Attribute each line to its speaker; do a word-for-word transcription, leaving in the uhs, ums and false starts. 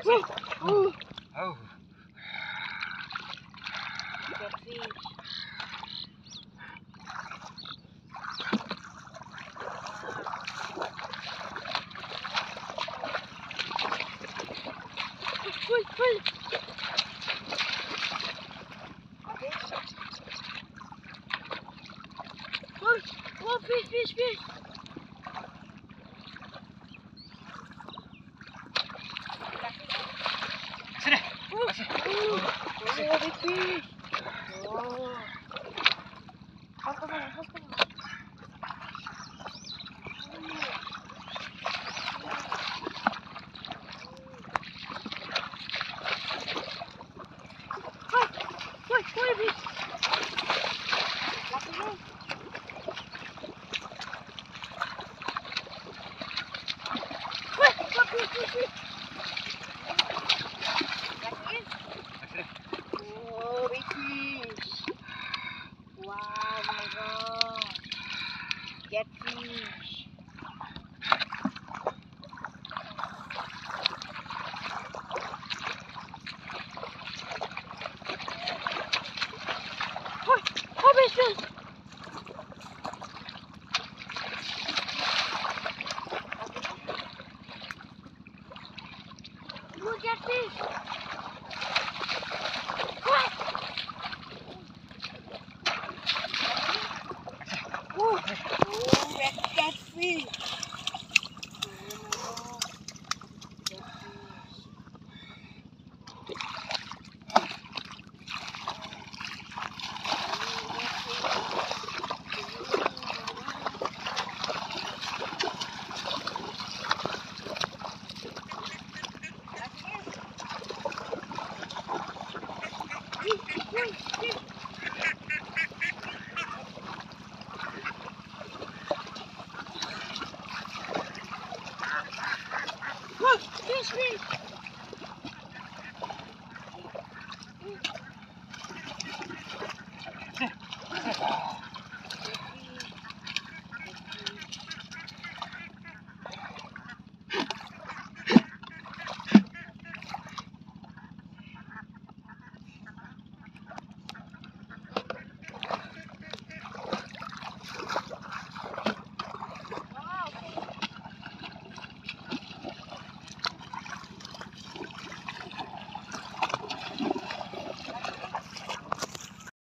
Speaker 1: Oh, oh.
Speaker 2: Oh.
Speaker 1: Catfish. Ui, ui. Oh, oh, fish, fish, fish.
Speaker 2: Sini.
Speaker 1: Oh, oh, oh, big fish. Oh. Hop, come on, hop, come on. Oi, oi, fish. Laki ni. Oi, laki, laki. Laki. Oh, big fish. Wow, my God. Catfish. Oi, oh, fish, fish. Look at fish. What? Oh, oh, that catfish. Oh, catfish. Look, fish, fish.